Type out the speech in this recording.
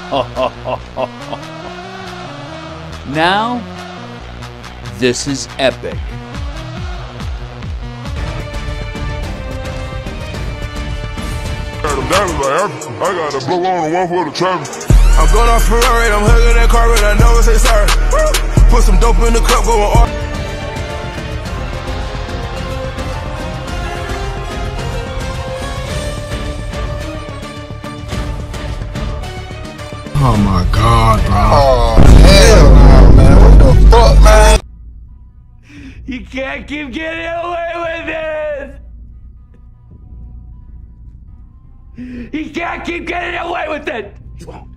Now, this is epic. I got to blow on the one for the traffic. I'm going off Ferrari, I'm hugging that car, but I never say sorry. Put some dope in the cup, going off. Oh my God, bro. Oh, hell no, man. What the fuck, man? You can't keep getting away with this! You can't keep getting away with it! You won't.